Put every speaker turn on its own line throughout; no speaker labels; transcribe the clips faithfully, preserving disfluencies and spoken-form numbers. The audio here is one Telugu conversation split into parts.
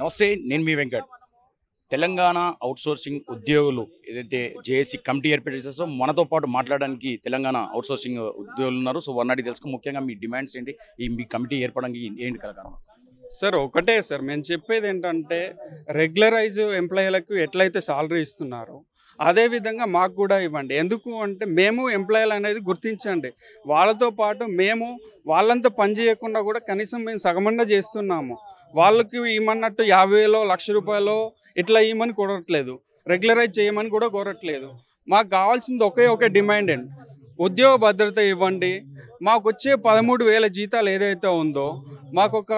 నమస్తే, నేను మీ వెంకట్. తెలంగాణ అవుట్సోర్సింగ్ ఉద్యోగులు ఏదైతే జేఏసీ కమిటీ ఏర్పాటు చేసేసో మనతో పాటు మాట్లాడడానికి తెలంగాణ అవుట్సోర్సింగ్ ఉద్యోగులు ఉన్నారు. సో వన్ అడిగి తెలుసుకుని ముఖ్యంగా మీ డిమాండ్స్ ఏంటి, ఈ మీ కమిటీ ఏర్పడడానికి ఏంటి కారణం?
సార్ ఒకటే సార్, మేము చెప్పేది ఏంటంటే రెగ్యులరైజ్ ఎంప్లాయీలకు ఎట్లయితే సాలరీ ఇస్తున్నారో అదేవిధంగా మాకు కూడా ఇవ్వండి. ఎందుకు అంటే మేము ఎంప్లాయీలు అనేది గుర్తించండి. వాళ్ళతో పాటు మేము వాళ్ళంతా పని చేయకుండా కూడా కనీసం మేము సగమన్నా చేస్తున్నాము. వాళ్ళకి ఇమ్మన్నట్టు యాభై వేలో లక్ష రూపాయలు ఇట్లా ఇవ్వమని కోరట్లేదు, రెగ్యులరైజ్ చేయమని కూడా కోరట్లేదు. మాకు కావాల్సింది ఒకే ఒకే డిమాండ్ అండి, ఉద్యోగ భద్రత ఇవ్వండి. మాకు వచ్చే పదమూడు వేల జీతాలు ఏదైతే ఉందో మాకు ఒక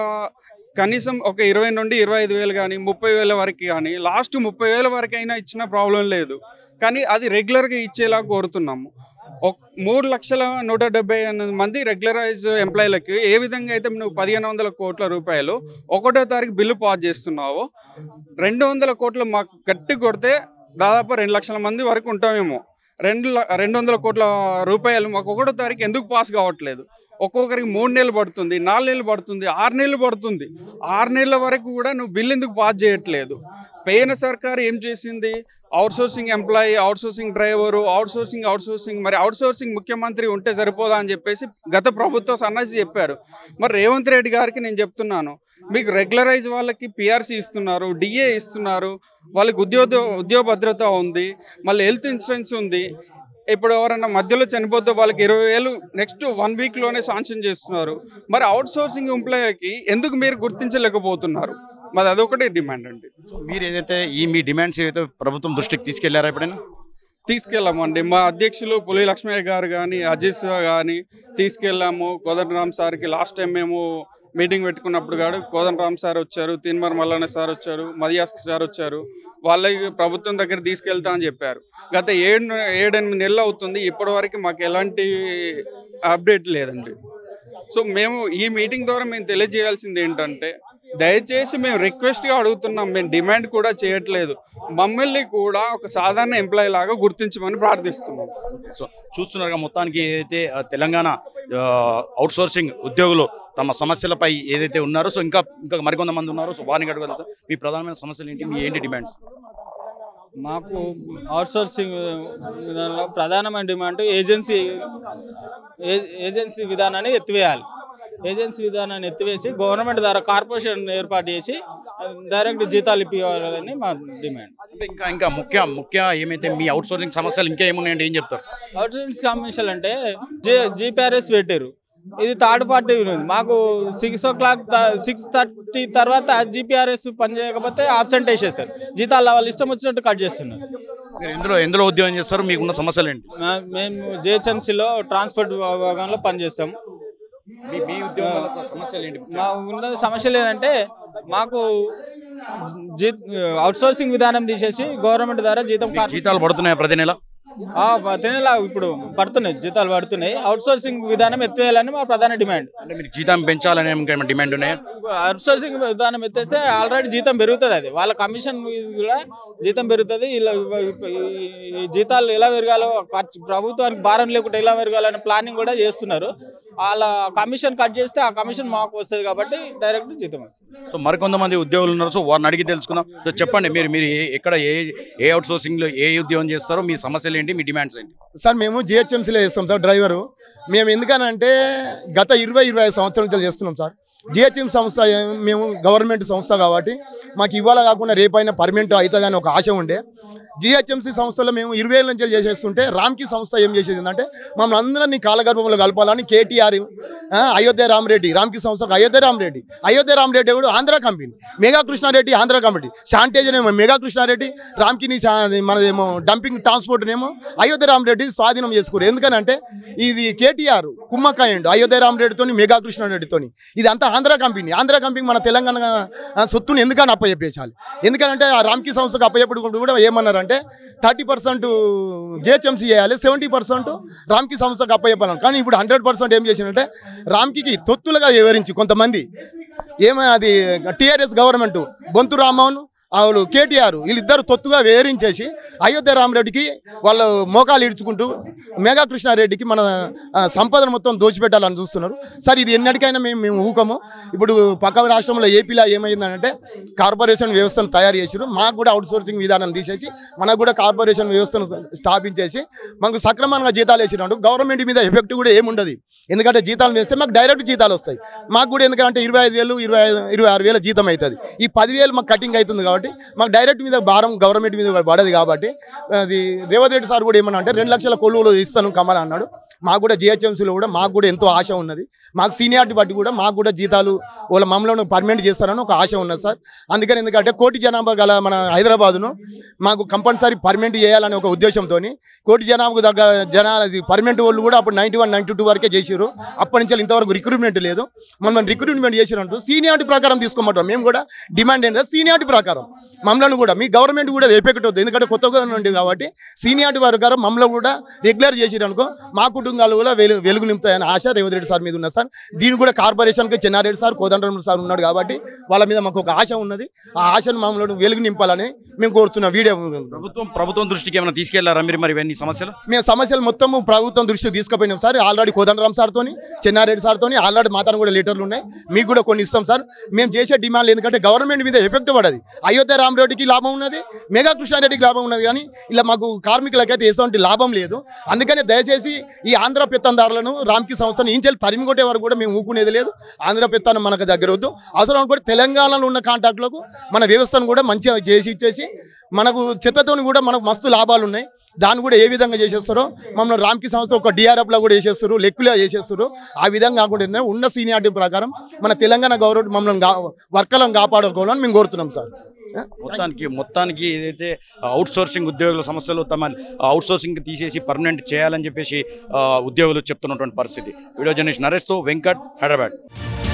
కనీసం ఒక ఇరవై నుండి ఇరవై ఐదు వేలు కానీ ముప్పై వేల వరకు కానీ లాస్ట్ ముప్పై వేల వరకు అయినా ఇచ్చిన ప్రాబ్లం లేదు, కానీ అది రెగ్యులర్గా ఇచ్చేలా కోరుతున్నాము. ఒక మూడు లక్షల నూట డెబ్బై ఎనిమిది మంది రెగ్యులరైజ్ ఎంప్లాయీలకి ఏ విధంగా అయితే నువ్వు పదిహేను వందల కోట్ల రూపాయలు ఒకటో తారీఖు బిల్లు పాస్ చేస్తున్నావో రెండు వందల కోట్లు మాకు గట్టి కొడితే దాదాపు రెండు లక్షల మంది వరకు ఉంటామేమో. రెండు రెండు వందల కోట్ల రూపాయలు మాకు ఒకటో తారీఖు ఎందుకు పాస్ కావట్లేదు? ఒక్కొక్కరికి మూడు నెలలు పడుతుంది, నాలుగు నెలలు పడుతుంది, ఆరు నెలలు పడుతుంది. ఆరు నెలల వరకు కూడా నువ్వు బిల్లు ఎందుకు పాస్ చేయట్లేదు? పోయిన సర్కారు ఏం చేసింది? Outsourcing employee, outsourcing driver, outsourcing outsourcing మరి అవుట్సోర్సింగ్ ముఖ్యమంత్రి ఉంటే సరిపోదా అని చెప్పేసి గత ప్రభుత్వం సన్నాసి చెప్పారు. మరి రేవంత్ రెడ్డి గారికి నేను చెప్తున్నాను, మీకు రెగ్యులరైజ్ వాళ్ళకి పిఆర్సీ ఇస్తున్నారు, డిఏ ఇస్తున్నారు, వాళ్ళకి ఉద్యోగ ఉద్యోగ భద్రత ఉంది, మళ్ళీ హెల్త్ ఇన్సూరెన్స్ ఉంది. ఇప్పుడు ఎవరన్నా మధ్యలో చనిపోతే వాళ్ళకి ఇరవై వేలు నెక్స్ట్ వన్ వీక్లోనే శాంక్షన్ చేస్తున్నారు. మరి అవుట్సోర్సింగ్ ఎంప్లాయీకి ఎందుకు మీరు గుర్తించలేకపోతున్నారు? మరి అదొకటే డిమాండ్ అండి.
సో మీరు ఏదైతే ఈ మీ డిమాండ్స్ ఏదైతే ప్రభుత్వం దృష్టికి తీసుకెళ్లారా ఎప్పుడైనా?
తీసుకెళ్ళామండి. మా అధ్యక్షులు పులి లక్ష్మయ్య గారు కానీ అజయ్ కానీ తీసుకెళ్ళాము. కోదండరామ్ సార్కి లాస్ట్ టైం మేము మీటింగ్ పెట్టుకున్నప్పుడు కాదు కోదండరామ్ సార్ వచ్చారు, తీన్మార్ మల్లన్న సార్ వచ్చారు, మదియాస్కి సార్ వచ్చారు. వాళ్ళకి ప్రభుత్వం దగ్గర తీసుకెళ్తా అని చెప్పారు. గత ఏడు ఏడెనిమిది నెలలు అవుతుంది, ఇప్పటివరకు మాకు ఎలాంటి అప్డేట్ లేదండి. సో మేము ఈ మీటింగ్ ద్వారా మేము తెలియజేయాల్సింది ఏంటంటే, దయచేసి మేము రిక్వెస్ట్గా అడుగుతున్నాం, మేము డిమాండ్ కూడా చేయట్లేదు, మమ్మల్ని కూడా ఒక సాధారణ ఎంప్లాయీ లాగా గుర్తించమని ప్రార్థిస్తున్నాం.
సో చూస్తున్నారుగా, మొత్తానికి ఏదైతే తెలంగాణ అవుట్సోర్సింగ్ ఉద్యోగులు తమ సమస్యలపై ఏదైతే ఉన్నారో, సో ఇంకా ఇంకా మరికొంతమంది ఉన్నారు. సో వారిని అడగలుగుతాం, మీ ప్రధానమైన సమస్యలు ఏంటి, మీ ఏంటి డిమాండ్స్?
మాకు అవుట్సోర్సింగ్ విధానంలో ప్రధానమైన డిమాండ్ ఏజెన్సీ ఏజెన్సీ విధానాన్ని ఎత్తివేయాలి. ఏజెన్సీ విధానాన్ని ఎత్తివేసి గవర్నమెంట్ ద్వారా కార్పొరేషన్ ఏర్పాటు చేసి డైరెక్ట్ జీతాలు ఇప్పించాలని మా డిమాండ్.
అంటే ఇంకా ఇంకా ముఖ్య ముఖ్య ఏమైతే మీ అవుట్సోర్సింగ్ సమస్యలు ఇంకా ఏమున్నాయంటే ఏం చెప్తారు?
అవుట్సోర్సింగ్ సమస్యలు అంటే జీ జీపీఆర్ఎస్ పెట్టారు, ఇది థర్డ్ పార్టీ ఉంది. మాకు six o'clock six thirty తర్వాత జీపీఆర్ఎస్ పని చేయకపోతే ఆబ్సెంట్ వేసేస్తారు, జీతాలు వాళ్ళు ఇష్టం వచ్చినట్టు కట్ చేస్తున్నారు.
మీరు ఎందులో ఎందులో ఉద్యోగం చేస్తారు, మీకున్న సమస్యలు ఏంటి?
మేము జేహెచ్ఎంసీలో ట్రాన్స్పోర్ట్ విభాగంలో పనిచేస్తాము.
మీ ఉద్యోగాల సమస్యలు ఏంటి?
మా ఉన్న సమస్యలు ఏంటంటే, మాకు జీ అవుట్సోర్సింగ్ విధానం తీసేసి గవర్నమెంట్ ద్వారా జీతం
జీతాలు పడుతున్నాయి ప్రతి నెల?
ప్రతి నెల ఇప్పుడు పడుతున్నాయి, జీతాలు పడుతున్నాయి. అవుట్సోర్సింగ్ విధానం ఎత్తేయాలని మా ప్రధాన డిమాండ్.
అంటే మీరు జీతం పెంచాలని ఏమైనా డిమాండ్ ఉన్నాయా?
అవుట్సోర్సింగ్ విధానం ఎత్తేస్తే ఆల్రెడీ జీతం పెరుగుతుంది, అది వాళ్ళ కమిషన్ కూడా జీతం పెరుగుతుంది. ఇలా ఈ జీతాలు ఎలా పెరగాలో ప్రభుత్వానికి భారం లేకుండా ఎలా పెరగాలనే ప్లానింగ్ కూడా చేస్తున్నారు. వాళ్ళ కమిషన్ కట్ చేస్తే ఆ కమిషన్ మాకు వస్తుంది కాబట్టి డైరెక్ట్ జీతం వస్తుంది.
సో మరికొంతమంది ఉద్యోగులు ఉన్నారు, సో వారిని అడిగి తెలుసుకుందాం. సో చెప్పండి, మీరు మీరు ఎక్కడ ఏ ఏ అవుట్సోర్సింగ్లో ఏ ఉద్యోగం చేస్తారో, మీ సమస్యలు ఏంటి, మీ డిమాండ్స్ ఏంటి?
సార్ మేము జిహెచ్ఎంసీలో చేస్తాం సార్, డ్రైవరు. మేము ఎందుకనంటే గత ఇరవై ఇరవై ఐదు సంవత్సరాల నుంచి చేస్తున్నాం సార్. జిహెచ్ఎం సంస్థ మేము గవర్నమెంట్ సంస్థ కాబట్టి మాకు ఇవాళ కాకుండా రేపైనా పర్మనెంట్ అవుతుంది అని ఒక ఆశ ఉండే. జిహెచ్ఎంసీ సంస్థలో మేము ఇరవై ఏళ్ళ నుంచి చేసేస్తుంటే రామ్కి సంస్థ ఏం చేసేది అంటే మమ్మల్ని అందరినీ కాలగర్భంలో కలపాలని కేటీఆర్, అయోధ్య రామరెడ్డి, రామ్కి సంస్థకు అయోధ్య రామరెడ్డి, అయోధ్య రామరెడ్డి కూడా ఆంధ్ర కంపెనీ, మెగా కృష్ణారెడ్డి ఆంధ్ర కంపెనీ, శాంటేజ్ ఏమో మెగా కృష్ణారెడ్డి, రామ్కిని మనదేమో డంపింగ్ ట్రాన్స్పోర్ట్నేమో అయోధ్య రామరెడ్డి స్వాధీనం చేసుకోరు. ఎందుకనంటే ఇది కేటీఆర్ కుమ్మకాయండు అయోధ్య రామరెడ్డితో మెగా కృష్ణారెడ్డితో, ఇది అంతా ఆంధ్ర కంపెనీ. ఆంధ్ర కంపెనీ మన తెలంగాణ సొత్తుని ఎందుకని అప్పచెప్పేసాలి? ఎందుకంటే ఆ రామ్కి సంస్థకు అప్పచెప్పుడు కూడా ఏమన్నారు అంటే థర్టీ పర్సెంట్ జేహెచ్ఎంసీ చేయాలి, సెవెంటీ పర్సెంట్ రామ్కి సంస్థకు అప్పచెప్పాలి. కానీ ఇప్పుడు హండ్రెడ్ పర్సెంట్ ఏం చేసిందంటే రామ్కి తొత్తులుగా వివరించి కొంతమంది ఏమో అది టీఆర్ఎస్ గవర్నమెంట్ బొంతు రామ్మోహన్ వాళ్ళు కేటీఆర్ వీళ్ళిద్దరు తొత్తుగా వేరించేసి అయోధ్య రామరెడ్డికి వాళ్ళు మోకాలు ఇడ్చుకుంటూ మెగా కృష్ణారెడ్డికి మన సంపదను మొత్తం దోచిపెట్టాలని చూస్తున్నారు సార్. ఇది ఎన్నటికైనా మేము మేము ఊకము. ఇప్పుడు పక్క రాష్ట్రంలో ఏపీలో ఏమైందంటే కార్పొరేషన్ వ్యవస్థను తయారు చేసారు. మాకు కూడా అవుట్ సోర్సింగ్ విధానం తీసేసి మనకు కూడా కార్పొరేషన్ వ్యవస్థను స్థాపించేసి మాకు సక్రమంగా జీతాలు వేసినట్టు గవర్నమెంట్ మీద ఎఫెక్ట్ కూడా ఏముండదు. ఎందుకంటే జీతాలు వేస్తే మాకు డైరెక్ట్ జీతాలు వస్తాయి. మాకు కూడా ఎందుకంటే ఇరవై ఐదు వేలు ఇరవై ఐదు ఇరవై ఆరు వేల జీతం అవుతుంది. ఈ పదివేలు మాకు కటింగ్ అవుతుంది కాబట్టి మాకు డైరెక్ట్ మీద భారం గవర్నమెంట్ మీద పడదు. కాబట్టి అది రేవంత్ రెడ్డి సార్ కూడా ఏమన్నా అంటే రెండు లక్షల కొలువులు ఇస్తాను కమల్ అన్నాడు. మాకు కూడా జిహెచ్ఎంసీలో కూడా మాకు కూడా ఎంతో ఆశ ఉన్నది. మాకు సీనియారిటీ బట్టి కూడా మాకు కూడా జీతాలు వాళ్ళ మమ్మల్ని పర్మనెంట్ చేస్తారని ఒక ఆశ ఉన్నది సార్. అందుకని ఎందుకంటే కోటి జనాభా గల మన హైదరాబాదును మాకు కంపల్సరీ పర్మనెంట్ చేయాలనే ఒక ఉద్దేశంతో కోటి జనాభాకు దగ్గర జనాలు పర్మనెంట్ వాళ్ళు కూడా అప్పుడు నైంటీ వన్ నైంటీ టూ వరకే చేసారు. అప్పటి నుంచి ఇంతవరకు రిక్రూట్మెంట్ లేదు. మనం రిక్రూట్మెంట్ చేసినట్టు సీనియారిటీ ప్రకారం తీసుకోమంటాం. మేము కూడా డిమాండ్ ఏంటంటే సీనియారిటీ ప్రకారం మమ్మల్ని కూడా మీ గవర్నమెంట్ కూడా ఎఫెక్ట్ అవుతుంది. ఎందుకంటే కొత్త గవర్నమెంట్ కాబట్టి సీనియారిటీ ప్రకారం మమ్మల్ని కూడా రెగ్యులర్ చేసిరు అనుకో మా కుటుంబాలు కూడా వెలుగు వెలుగు నింపుతాయని ఆశ రేవంత్ రెడ్డి సార్ మీద ఉన్నది సార్. దీన్ని కూడా కార్పొరేషన్కి చెన్నారెడ్డి సార్ కోదండరామ్ సార్ ఉన్నాడు కాబట్టి వాళ్ళ మీద మాకు ఒక ఆశ ఉన్నది. ఆ ఆశను మమ్మల్ని వెలుగు నింపాలని మేము కోరుతున్నాం. వీడియో
ప్రభుత్వం ప్రభుత్వం దృష్టికి ఏమైనా తీసుకెళ్లారా మీరు మరి ఇవన్నీ సమస్యలు?
మేము సమస్యలు మొత్తం ప్రభుత్వం దృష్టికి తీసుకుపోయినాం సార్. ఆల్రెడీ కోదండరామ్ సార్తో చెన్నారెడ్డి సార్తో ఆల్రెడీ మాతాను కూడా లెటర్లు ఉన్నాయి. మీకు కూడా కొన్ని ఇస్తాం సార్. మేము చేసే డిమాండ్లు ఎందుకంటే గవర్నమెంట్ మీద ఎఫెక్ట్ పడది. అయోధ్య రామరెడ్డికి లాభం ఉన్నది, మెగా కృష్ణారెడ్డికి లాభం ఉన్నది. కానీ ఇలా మాకు కార్మికులకైతే ఎటువంటి లాభం లేదు. అందుకని దయచేసి ఈ ఆంధ్ర పెత్తందారులను రామ్కి సంస్థను ఇంచెల్లి తరిమి కొట్టే వరకు కూడా మేము ఊకునేది లేదు. ఆంధ్ర పెత్తానం మనకు దగ్గర వద్దు. అవసరం అనుకుంటే తెలంగాణలో ఉన్న కాంట్రాక్టులకు మన వ్యవస్థను కూడా మంచిగా చేసి ఇచ్చేసి మనకు చెత్తతో కూడా మనకు మస్తు లాభాలు ఉన్నాయి. దాన్ని కూడా ఏ విధంగా చేసేస్తారో మమ్మల్ని రామ్కి సంస్థ ఒక డిఆర్ఎఫ్లో కూడా చేసేస్తారు, లెక్కులా చేసేస్తారు. ఆ విధంగా కాకుండా ఉన్న సీనియారిటీ ప్రకారం మన తెలంగాణ గవర్నమెంట్ మమ్మల్ని వర్కర్లను కాపాడుకోవాలని మేము కోరుతున్నాం సార్.
మొత్తానికి మొత్తానికి ఏదైతే అవుట్ సోర్సింగ్ ఉద్యోగుల సమస్యలు తమ అవుట్ సోర్సింగ్ తీసేసి పర్మనెంట్ చేయాలని చెప్పేసి ఉద్యోగులు చెప్తున్నటువంటి పరిస్థితి. వీడియో జర్నలిస్ట్ నరేష్తో వెంకట్, హైదరాబాద్.